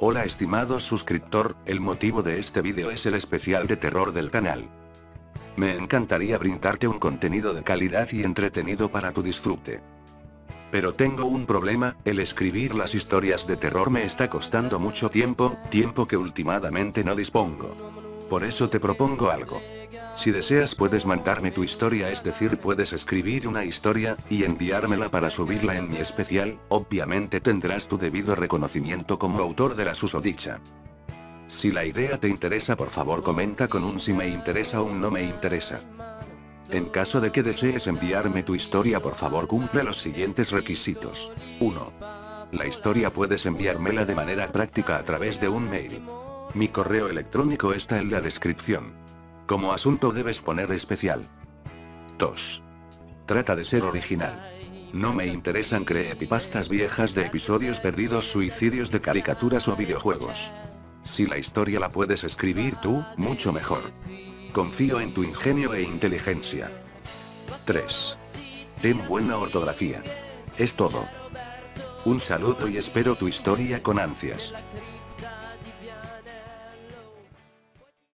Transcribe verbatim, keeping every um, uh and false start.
Hola estimado suscriptor, el motivo de este vídeo es el especial de terror del canal. Me encantaría brindarte un contenido de calidad y entretenido para tu disfrute. Pero tengo un problema, el escribir las historias de terror me está costando mucho tiempo, tiempo que últimamente no dispongo. Por eso te propongo algo. Si deseas puedes mandarme tu historia, es decir, puedes escribir una historia, y enviármela para subirla en mi especial, obviamente tendrás tu debido reconocimiento como autor de la susodicha. Si la idea te interesa, por favor comenta con un si me interesa o un no me interesa. En caso de que desees enviarme tu historia, por favor cumple los siguientes requisitos. uno. La historia puedes enviármela de manera práctica a través de un mail. Mi correo electrónico está en la descripción. Como asunto debes poner especial. dos. Trata de ser original. No me interesan creepypastas viejas de episodios perdidos, suicidios de caricaturas o videojuegos. Si la historia la puedes escribir tú, mucho mejor. Confío en tu ingenio e inteligencia. tres. Ten buena ortografía. Es todo. Un saludo y espero tu historia con ansias.